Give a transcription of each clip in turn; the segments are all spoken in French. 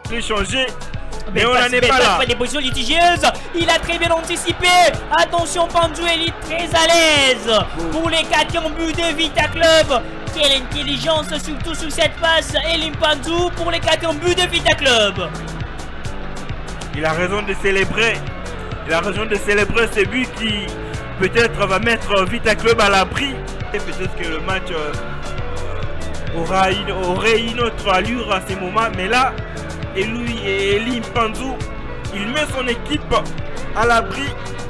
entrer changer. Mais on n'en est pas là. Des positions litigieuses. Il a très bien anticipé. Attention, Panzueli très à l'aise pour les 4 buts de Vita Club. Quelle intelligence, surtout sur cette passe. Elim Panzu pour les 4 buts de Vita Club. Il a raison de célébrer. Il a raison de célébrer ce but qui peut-être va mettre Vita Club à l'abri. Peut-être que le match aurait une autre allure à ce moment. Mais là, et lui et Elim Panzu, il met son équipe à l'abri.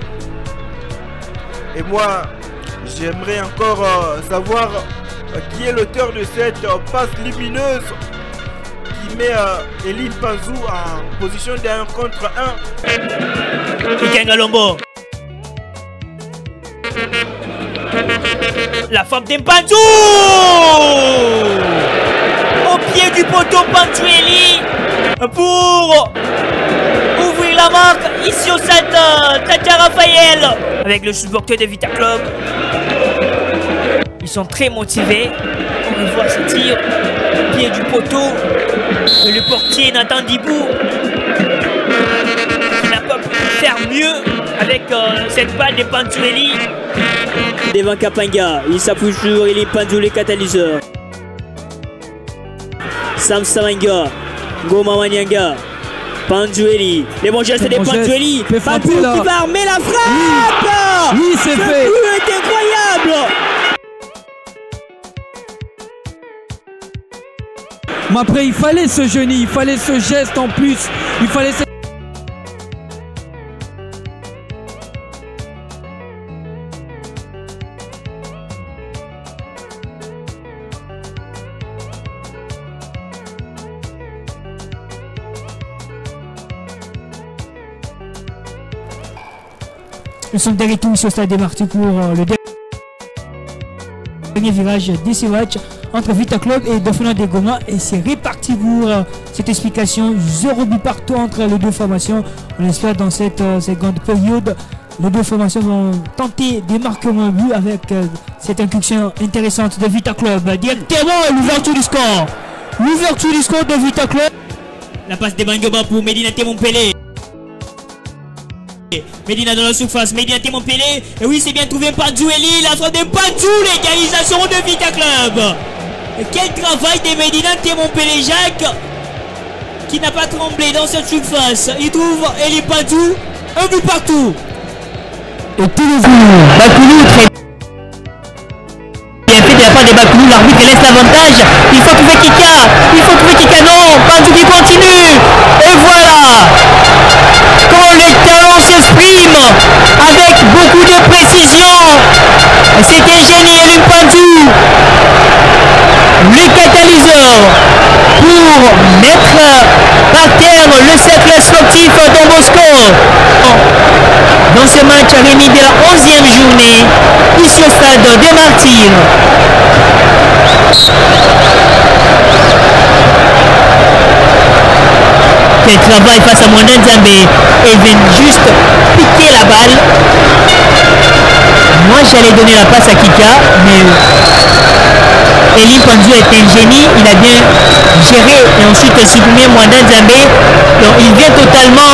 Et moi, j'aimerais encore savoir qui est l'auteur de cette passe lumineuse qui met Elim Panzu en position d'1 contre 1. Kengalombo. La frappe d'Mpanzu au pied du poteau. Panzueli pour ouvrir la marque ici au stade Tata Raphaël avec le supporter de Vita Club. Ils sont très motivés. On voit ce tir au pied du poteau. Et le portier Nathan Dibou qui n'a pas pu faire mieux avec cette balle de Panzueli. Devant Kapanga, il s'appuie sur Elim Panzu, les catalyseurs. Sam Samanga, Goma Wanyanga, Panzueli, les bons gestes de Panzueli. Panzu qui va armer la frappe. Oui, c'est fait. Le but est incroyable. Mais après, il fallait ce génie, il fallait ce geste en plus, il fallait ce... Nous sommes derrière tout ici au stade des Martyrs pour le dernier virage de ce match entre Vita Club et Dauphinat de Goma. Et c'est réparti pour cette explication. 0 but partout entre les deux formations. On espère dans cette seconde période, les deux formations vont tenter de marquer un but avec cette incursion intéressante de Vita Club. Directement l'ouverture du score. L'ouverture du score de Vita Club. La passe de Bangaba pour Medina Temompele. Medina dans la surface, Medina Temompele. Et oui, c'est bien trouvé par Panzueli. La frappe de Panzu, l'égalisation de Vita Club. Et quel travail de Medina Temompele, Jacques, qui n'a pas tremblé dans cette surface. Il trouve Elim Panzu, un but partout. Et tous les jours, Bakoulou, très bien fait de la part de Bakoulou. L'arbitre laisse l'avantage. Il faut trouver Kika. Il faut trouver Kika. Non, Panzu qui continue. Et voilà. Quand les talents s'expriment avec beaucoup de précision, c'est un génie. Elim Panzu, le catalyseur pour mettre par terre le cercle sportif Don Bosco dans ce match remis de la 11e journée ici au stade des Martyrs. Quel travail face à Mwanda Nzambe. Et vient juste piquer la balle. Moi j'allais donner la passe à Kika, mais Elim Panzu est un génie, il a bien géré et ensuite supprimé Mwanda Nzambe. Donc il vient totalement.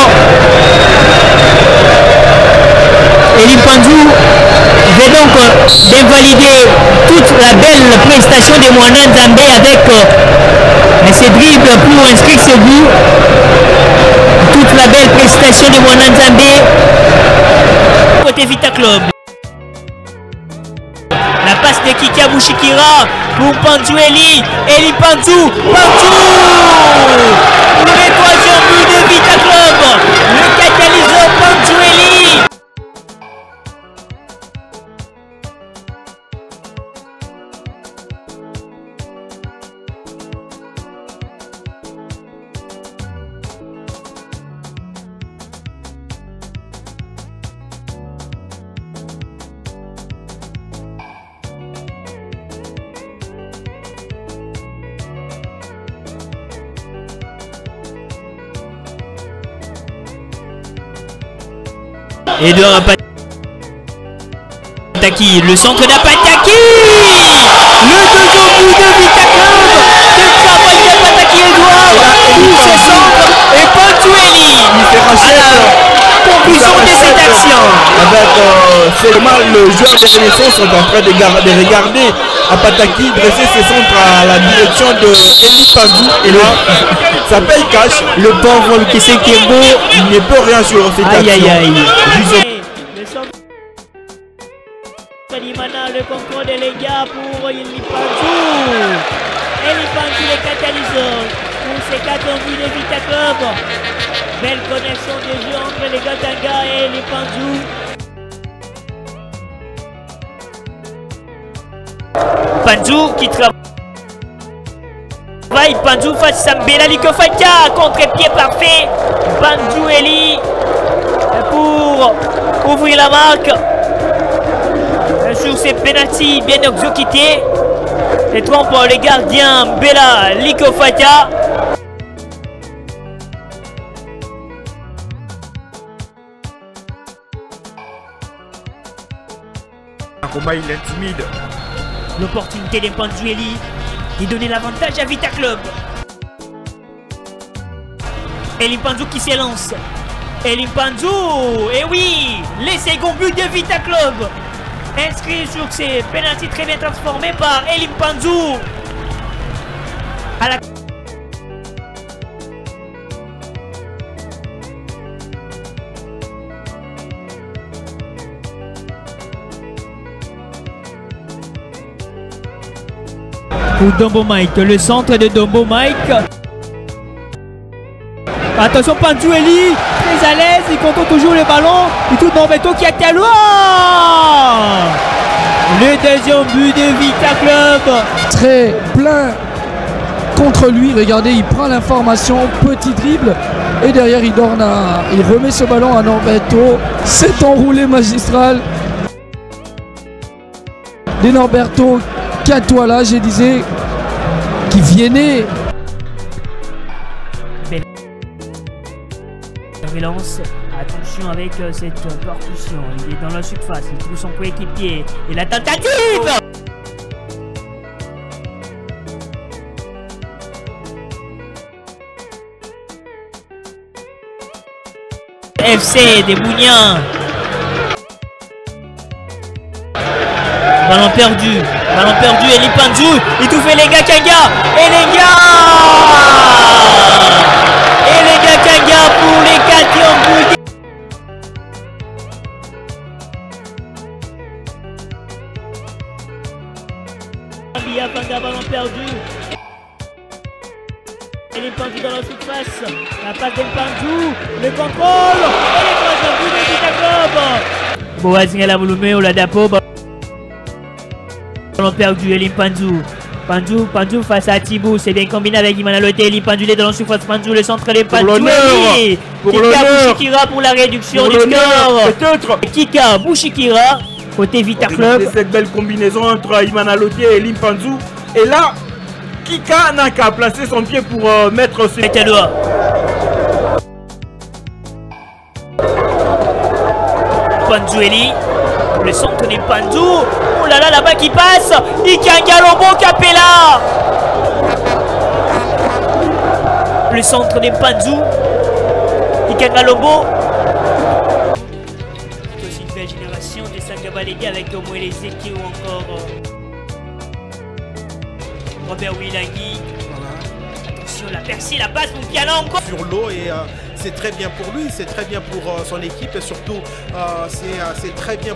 Elim Panzu vient donc d'invalider toute la belle prestation de Mwanda Nzambe avec ses dribbles pour inscrire ce but. Toute la belle prestation de Mwanda Nzambe côté Vita Club. La passe de Kika Bouchikira pour Panzueli. Elim Panzu. Panzu. Le 3e but de Vita Club. Le catalyseur Panzueli. Edouard Apataki, le centre d'Apataki. Le 2e but de Vita Club. Quel travail d'Apataki. Edouard pousse ce centre et Pantueli à la conclusion de cette action. C'est vraiment le joueur de Renaissance sont en train de regarder Apataki dresser ses centres à la direction de Eli Panzou et là ça paye cash. Le pauvre Kissé Kembo, il ne peut rien sur cette action. Le centre Limana, le contrôle des gars pour Eli Panzou. Eli Panzou, les catalyseurs pour ces 4 buts de Vita Club. Belle connexion de jeu entre les Gatanga et Eli Panzou. Panzou qui travaille. Panzou face à Mbela Likofaka, contre-pied parfait. Panzou Eli pour ouvrir la marque. Sur ces pénaltys bien exécutés. Et trompe les gardiens Mbela Likofaka. Un combat il intimide. L'opportunité de Panzou Eli de donner l'avantage à Vita Club. Eli Panzou qui s'élance. Eli Panzou, et oui, les seconds buts de Vita Club. Inscrit sur ces pénaltys très bien transformés par Eli Panzou. À la pour Dombo Mike, le centre de Dombo Mike. Attention Panzou Eli, très à l'aise, il contrôle toujours le ballon. Il tourne Norberto qui a loin. Le deuxième but de Vita Club. Très plein contre lui, regardez, il prend l'information, petit dribble. Et derrière il remet ce ballon à Norberto. C'est enroulé magistral de Norberto. Toi là, je disais, qui viennent. Relance, attention avec cette percussion, il est dans la surface, il trouve son coéquipier et la tentative. FC des Mouniens. Ballon perdu, Eli Panzou, il tout fait les gars Kanga, et les gars Kanga pour les 4e buts. Kanga, ballon perdu. Eli Panzou dans la surface, la passe d'Eli Panzou, le contrôle, et les 3e buts de Vita Club. Boazing à la Boulumé, ou la Dapo. Ballon perdu, Eli Panzou. Panzou face à Thibaut, c'est bien combiné avec Imana Loté. Eli Panzou est dans la surface. Panzou, le centre de Panzou. Kika Bouchikira pour la réduction du score. Peut-être. Kika Bouchikira, côté Vita Club. Cette belle combinaison entre Imana Loté et Eli Panzou. Et là, Kika n'a qu'à placer son pied pour mettre ses doigts. Panzou Eli, le centre de Panzou. Oh là là, là-bas qui passe. Ikanga Lombo Capella. Le centre de Panzou. Ikanga Lombo. C'est aussi une belle génération de Sangabaléga avec Omoele Zeki ou encore Robert Wilangui. Attention, la percée, la passe, mon piano encore. Sur l'eau et c'est très bien pour lui, c'est très bien pour son équipe et surtout c'est très bien.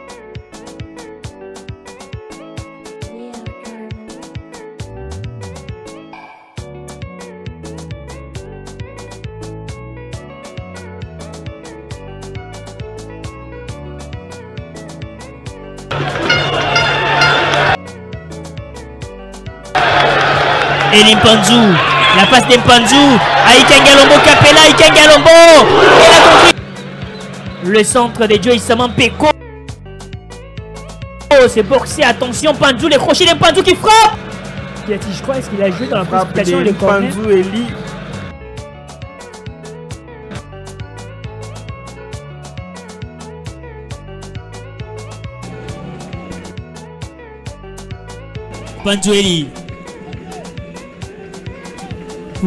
Eli Panzou, la passe d'Empanzou à Ikanga Lombo Capella, Ikanga Lombo, et la compris. Le centre de Joyce Samampeko. Oh, c'est boxé, attention, Panzou, les crochets d'Empanzou qui frappe. Je crois, est-ce qu'il a joué dans la précipitation de Panzou Eli. Panzou Eli.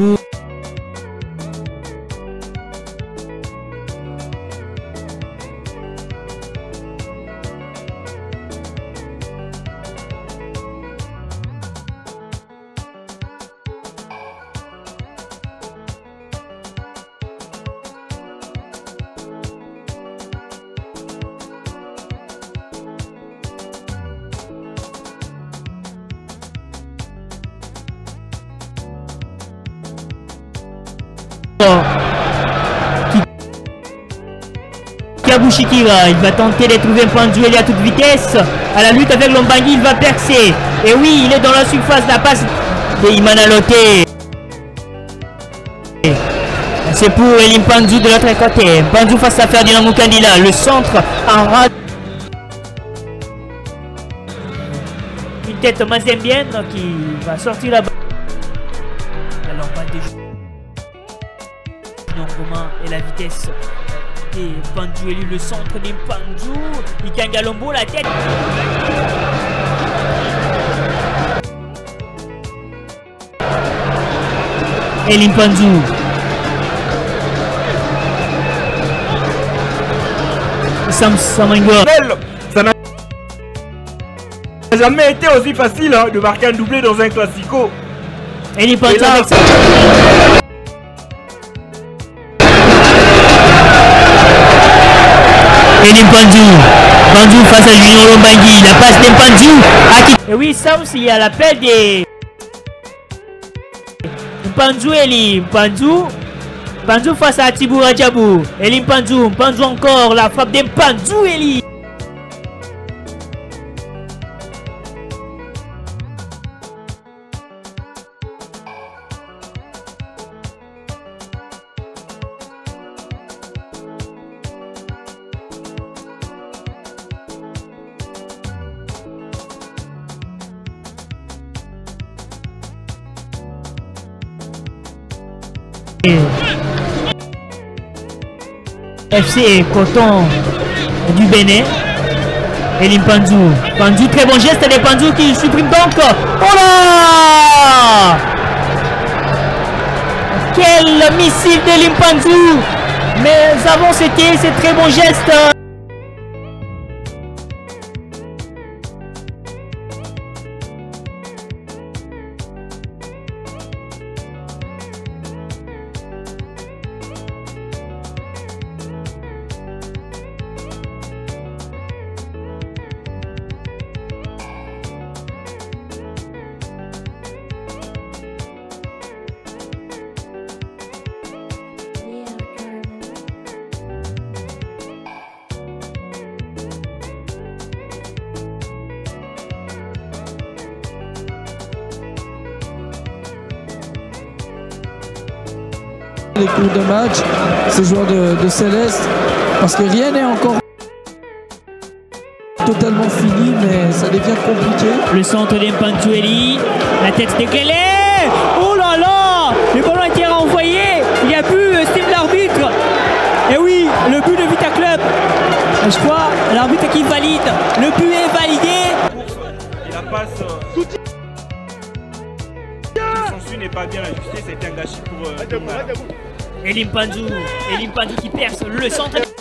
Kiabushikira, il va tenter de trouver Mpanzu à toute vitesse. À la lutte avec Lombangi, il va percer. Et oui, il est dans la surface, la passe de Imanalote. C'est pour Elie Mpanzu de l'autre côté. Mpanzu face à Ferdinand Mukandila. Le centre en rade. Une tête Mazembienne qui va sortir là-bas. Alors, pas des Romain et la vitesse. Et Mpanzu élu le centre de Mpanzu. Ikangalombo la tête. Elie Mpanzu. Sam Samango. Ça n'a jamais été aussi facile hein, de marquer un doublé dans un classico. Elie Mpanzu avec ça. Elie Mpanzu. Mpanzu face à Junior Lombangi. La passe de Mpanzu. Et oui, Sam, il y a l'appel des Mpanzu Elie. Mpanzu face à Tibou Radjabou. Elie Mpanzu. Mpanzu encore. La frappe de Mpanzu Elie. FC Coton du Bénin. Elie Mpanzu. Mpanzu, très bon geste de Mpanzu qui supprime donc. Oh là! Quel missile d'Elie Mpanzu! Mais avant c'était ce très bon geste. Les cours de match, ces joueurs de Céleste, parce que rien n'est encore totalement fini, mais ça devient compliqué. Le centre de Mpanzu Elie, la tête décalée. Oh là là, le ballon a été renvoyé. Il y a but, style l'arbitre. Et oui, le but de Vita Club. Je crois, l'arbitre qui valide. Le but est validé. Et la passe. Son su n'est pas bien ajusté, c'était un gâchis pour. Elie Mpanzu qui perce le centre.